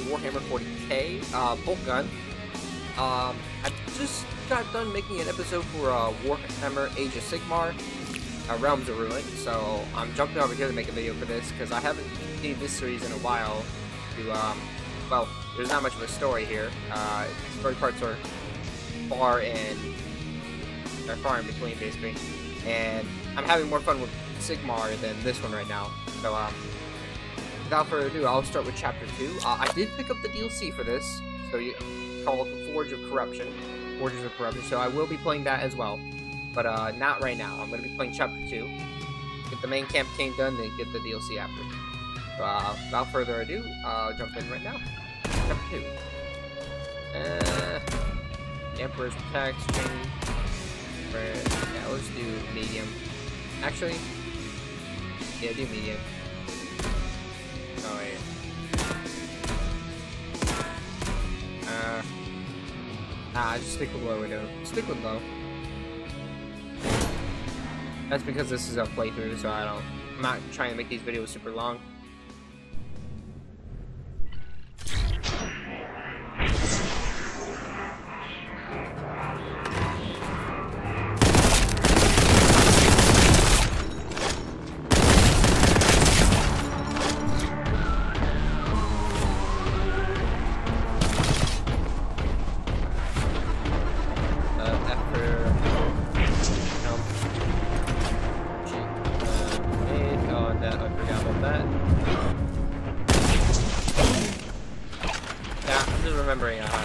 Warhammer 40k Boltgun. I just got done making an episode for Warhammer Age of Sigmar, Realms of Ruin, so I'm jumping over here to make a video for this, because I haven't continued this series in a while to, well, there's not much of a story here. Story parts are far in between, basically, and I'm having more fun with Sigmar than this one right now, so, without further ado, I'll start with Chapter 2. I did pick up the DLC for this, so called Forges of Corruption, so I will be playing that as well, but not right now. I'm going to be playing Chapter 2, get the main campaign done, then get the DLC after. So, without further ado, I'll jump in right now. Chapter 2. Emperor's Text, yeah, let's do medium. Actually, yeah, do medium. Oh, wait. Nah, just stick with low, stick with low. That's because this is a playthrough, so I'm not trying to make these videos super long. Remembering how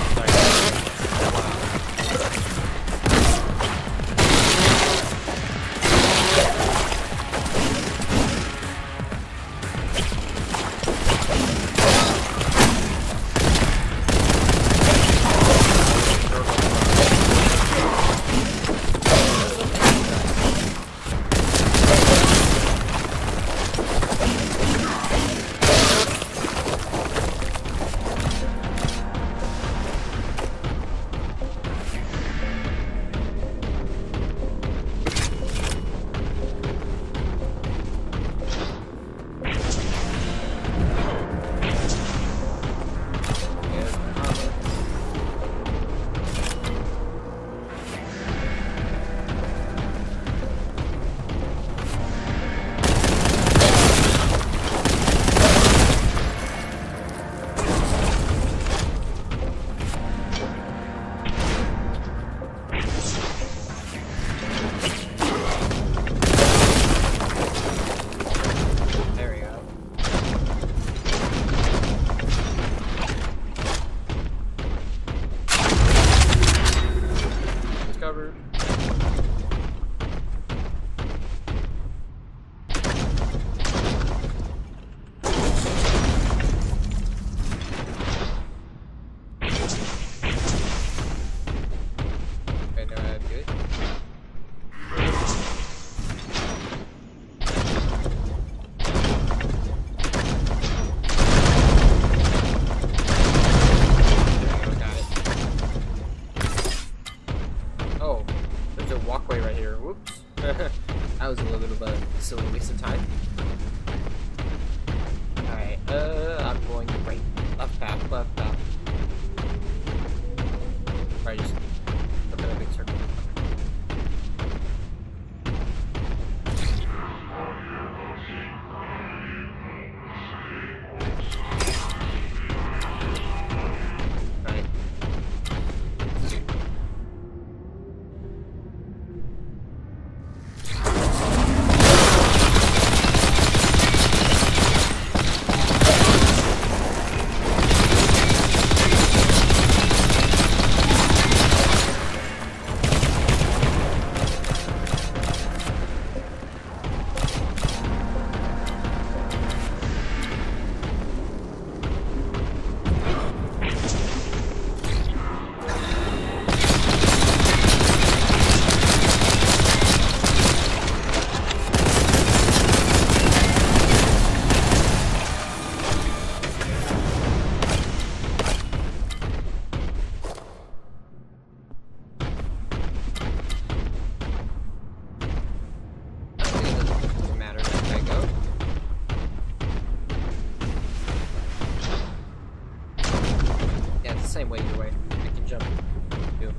that was a little bit of a silly waste of time. Alright, I'm going right. Left path, left path. Alright, just look at a big circle. same way either way. I can jump too.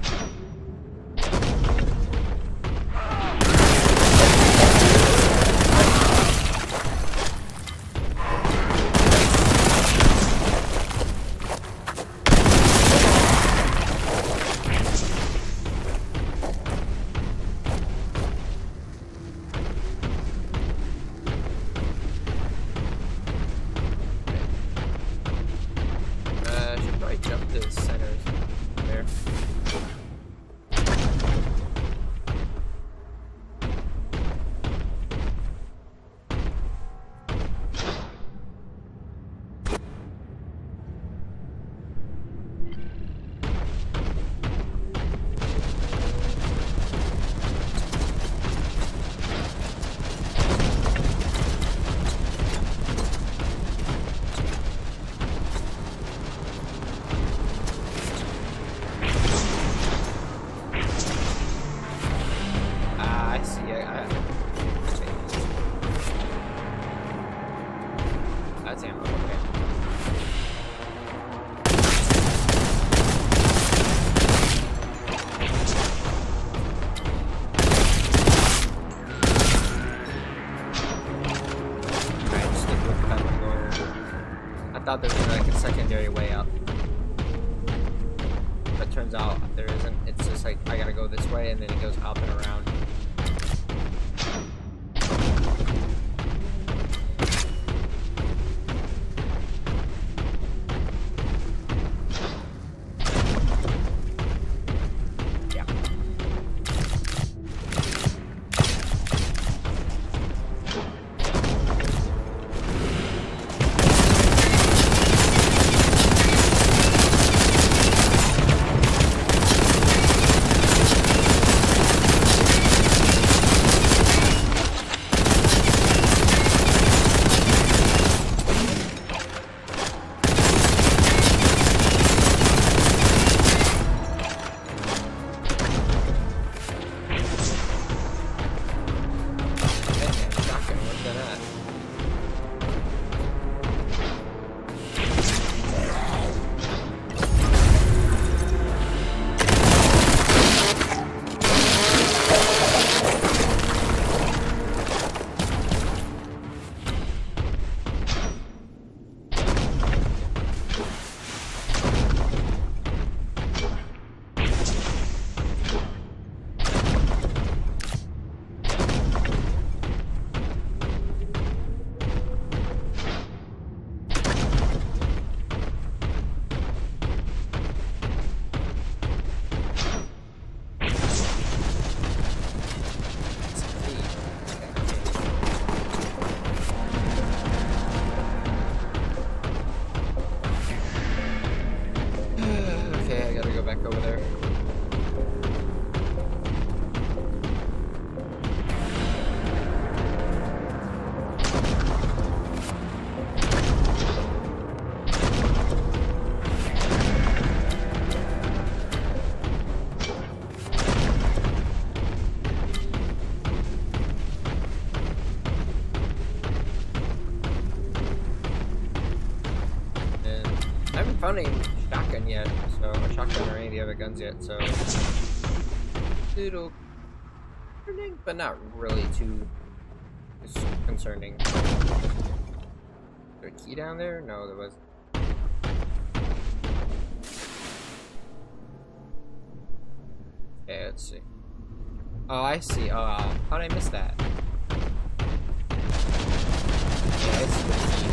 Jump to the center there. I thought there was like a secondary way out, but turns out there isn't. It's just like I gotta go this way and then it goes up and around. Found a shotgun yet, so a shotgun or any of the other guns yet, so little concerning, but not really too concerning. Is there a key down there? No, there wasn't. Okay, let's see. Oh, I see. How did I miss that? Yeah, I see the key.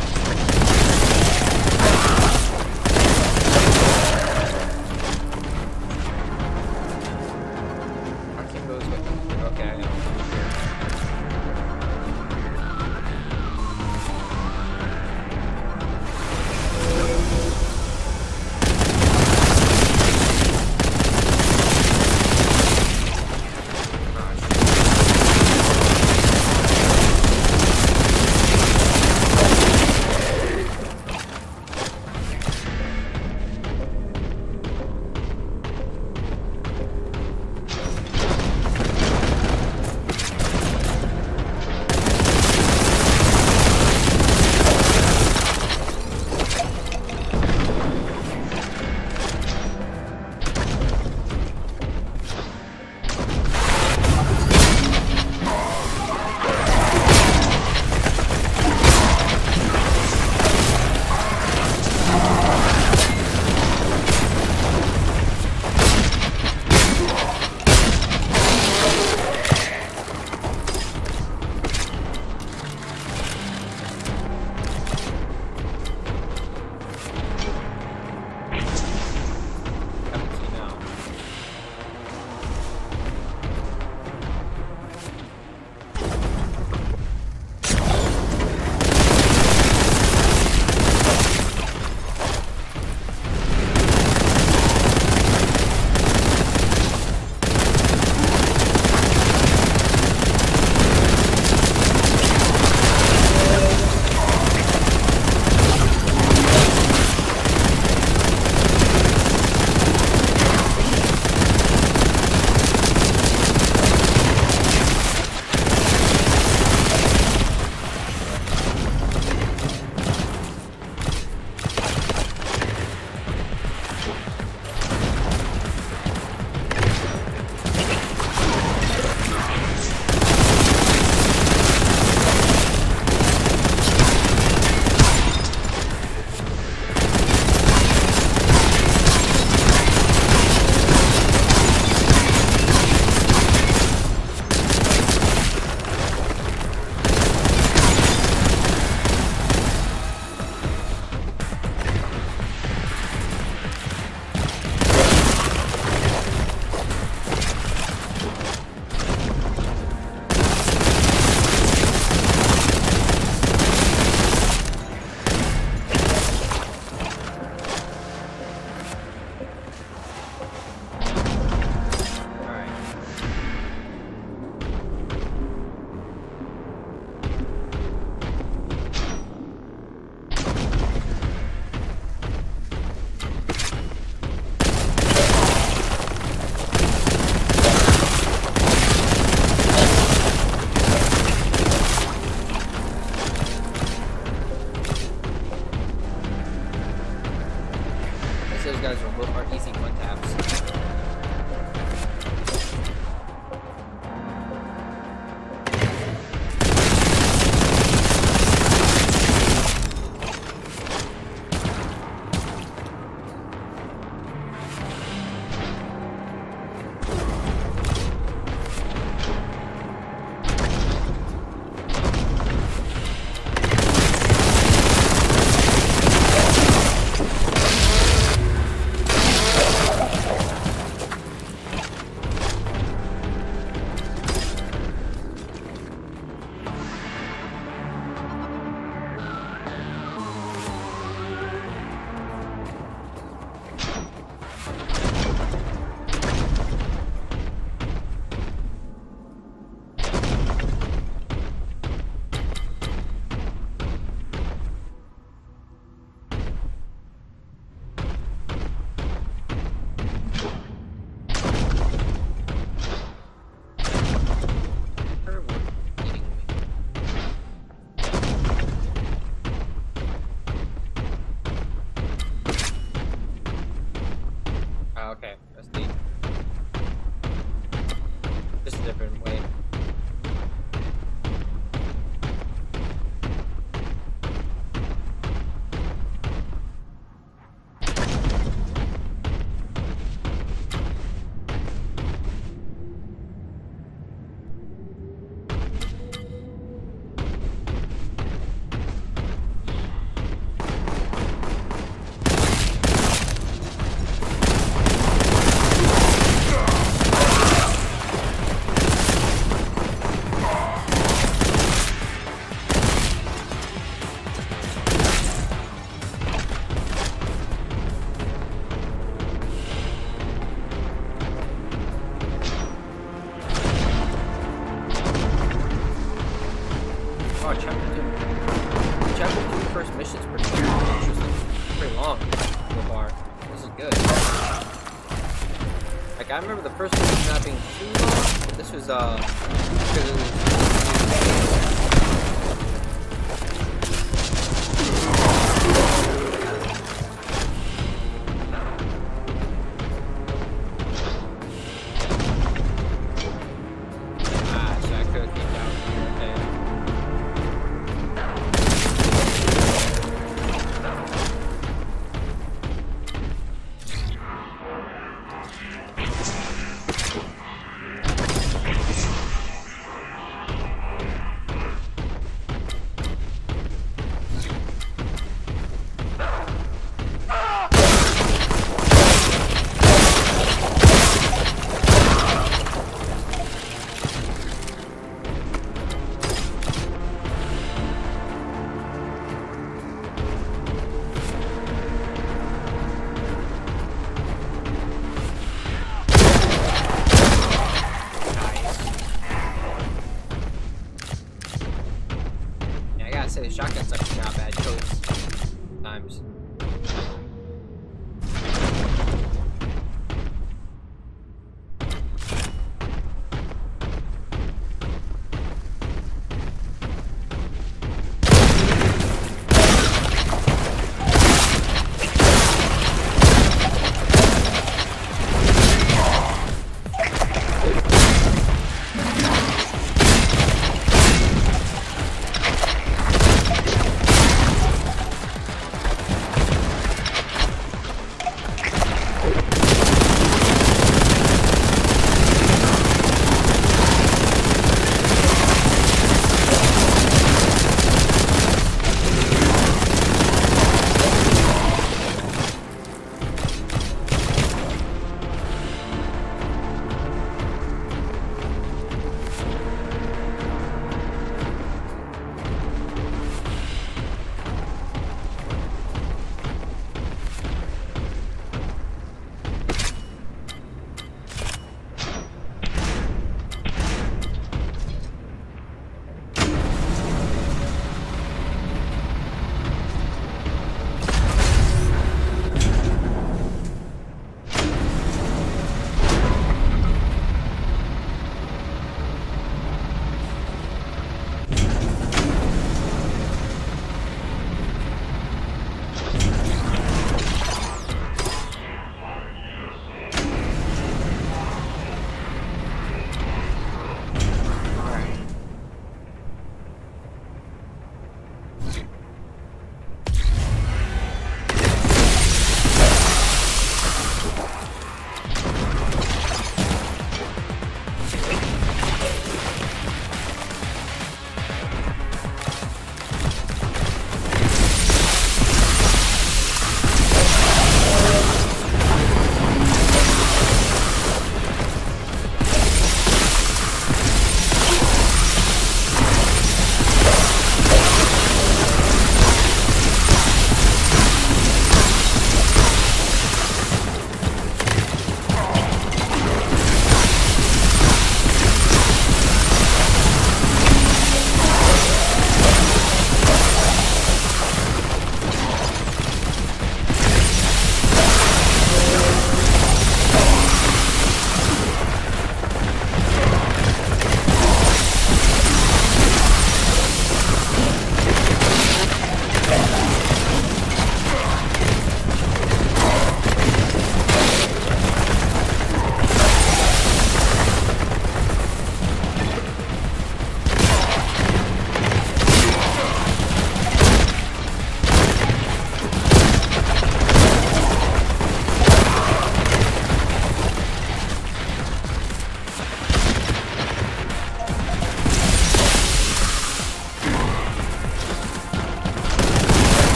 those guys are easy one taps. Okay, that's neat. Just a different way. Oh, chapter 2 first mission's pretty interesting. Pretty long so far. This is good. Like, I remember the first mission not being too long, but this was, because it was...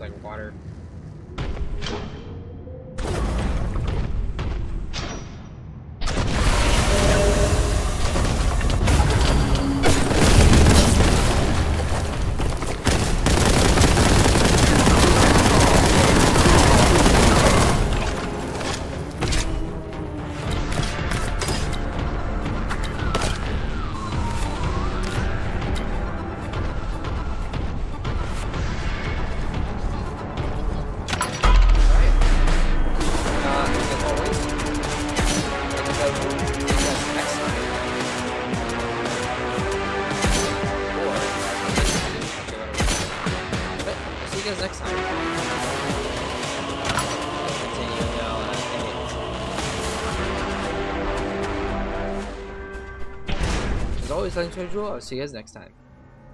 like water. Next time. Continue now. As always, thanks for your. I'll see you guys next time.